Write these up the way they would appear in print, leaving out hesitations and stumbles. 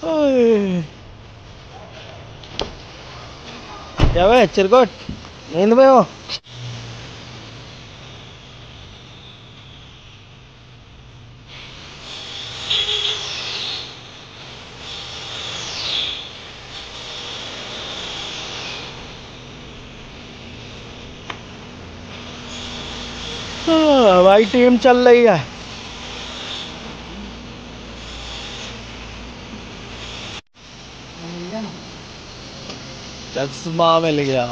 ओए। क्या भाई चिरकुट नींद में हो? हमारी टीम चल रही है। चश्मा मिल गया।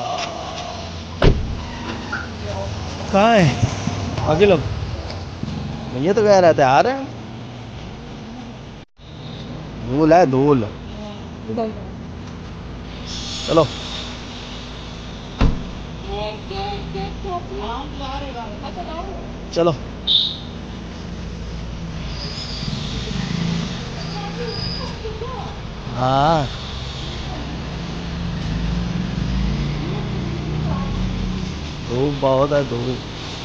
कहाँ है बाकी लोग? ये तो कह रहे थे आ रहे हैं। धूल है धूल। चलो चलो। हाँ धूप बहुत है धूप।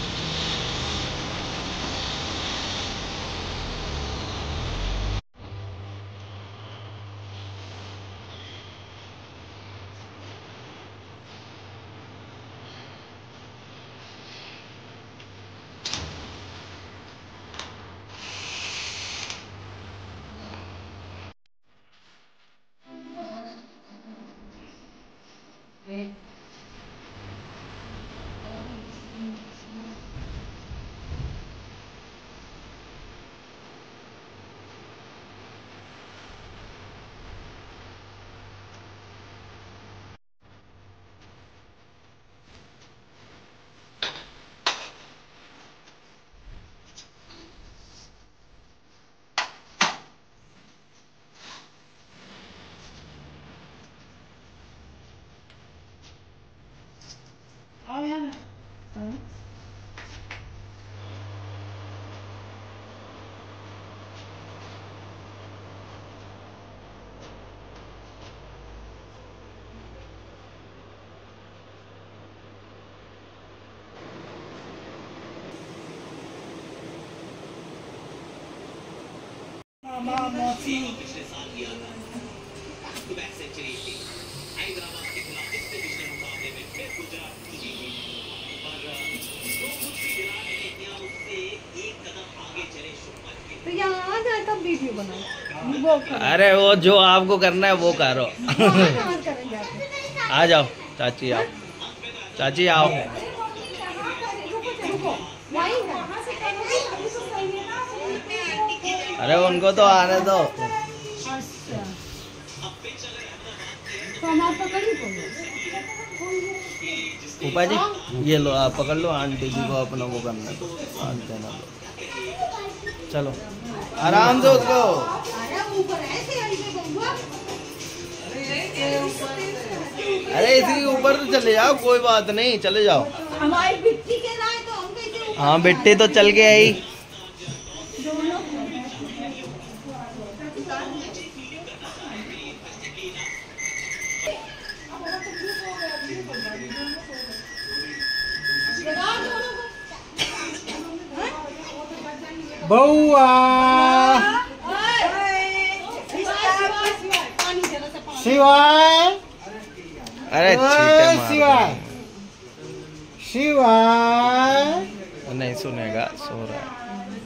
पिछले साल किया था बैक टू बैक सेंचुरी थी हैदराबाद के खिलाफ इससे पिछले मुकाबले में फिर गुजरात जीती और जो कुछ भी विराट ने किया उससे एक कदम आगे चले शुभमन गिल। तो यहाँ आ जाए तब वीडियो बनाओ। अरे वो जो आपको करना है वो करो। आ जाओ चाची आओ। चाची आओ। अरे उनको तो आने दो। ऊपा जी ये लो आप पकड़ लो आंटी जी को अपना वो करना दो देना दो। चलो आराम से उसको। अरे इसी ऊपर तो चले जाओ कोई बात नहीं चले जाओ। हमारी बिट्टी के लाए तो हम कैसे? हाँ बिट्टी तो चल के आई। बउआ शिवाय। अरे शिवाय शिवाय। नहीं सुनेगा सो रहा है।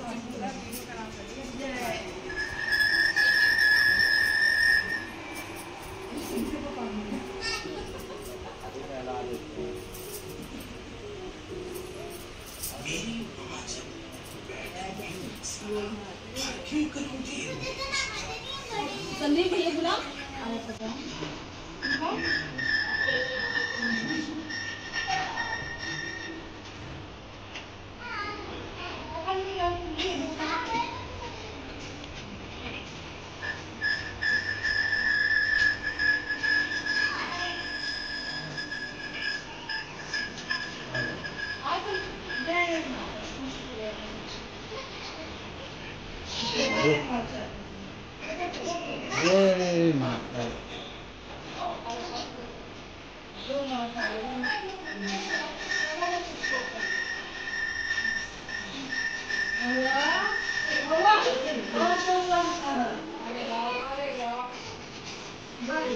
संदीप भैया बुला।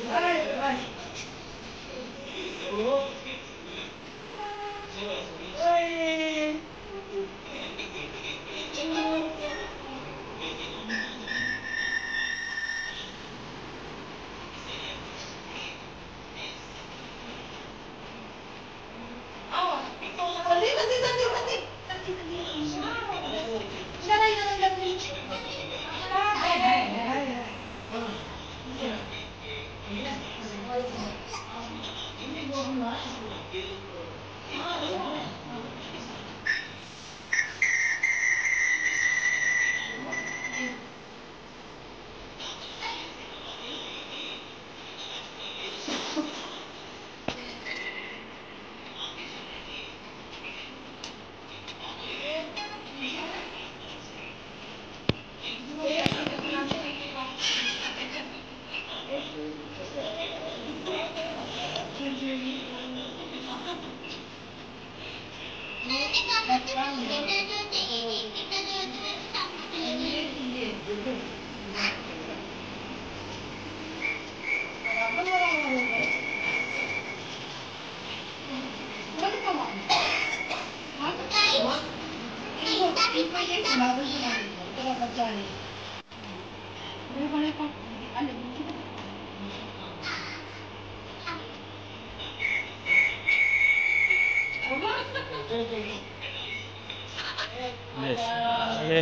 अरे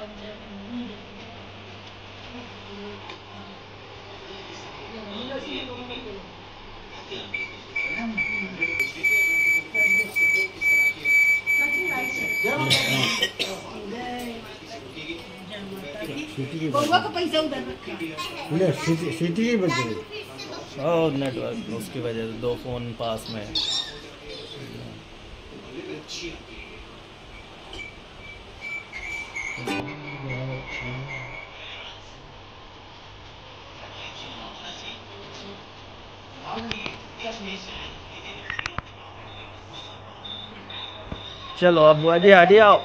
बउआ का पैसा उधर रखा। सिटी ही बज रही। और नेटवर्क उसकी वजह से 2 फोन पास में है। चलो अब बुआ जी हटिए आओ।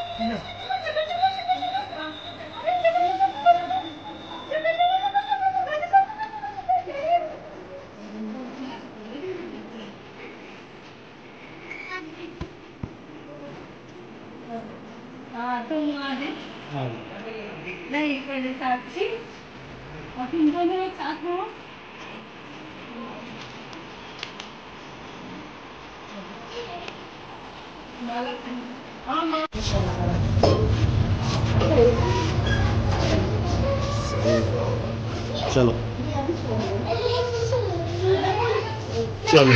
हाँ तुम आ जाए। नहीं मेरे साक्षी और तुम दोनों एक साथ हो। चलो चलो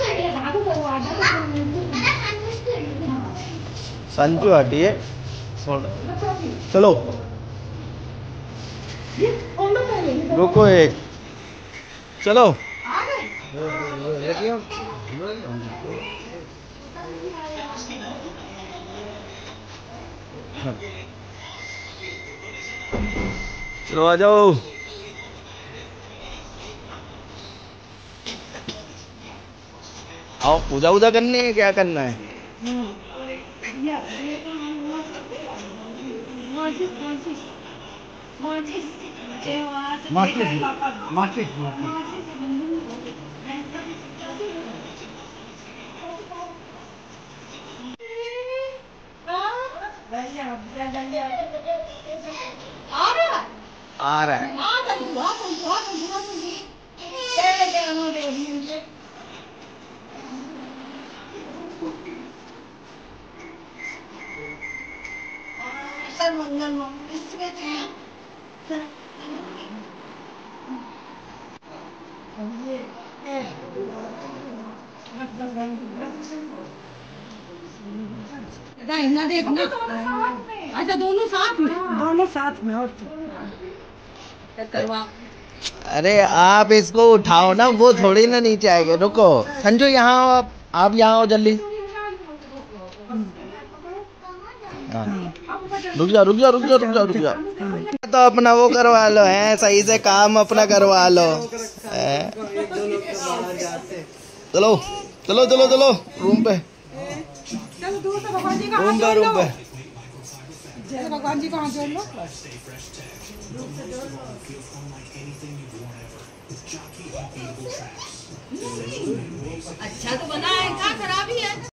संजू हटिए चलो रुको एक चलो चलो आ जाओ। आओ पूजा वूजा करनी है क्या करना है? आ रहा है। ना देखना अच्छा दोनों साथ में और करवा। अरे आप इसको उठाओ ना, वो थोड़ी ना नीचे आएंगे। रुको संजू यहाँ आओ, आप यहाँ आओ जल्दी। हाँ। रुक जा रुक जा रुक जा रुक जा रुक जा। तो अपना वो करवा लो है, सही से काम अपना करवा लो है? चलो चलो चलो चलो रूम पे भगवान जी का रूम पे भगवान जी का हाथ जोड़ लो। अच्छा तो बना है, क्या खराबी है?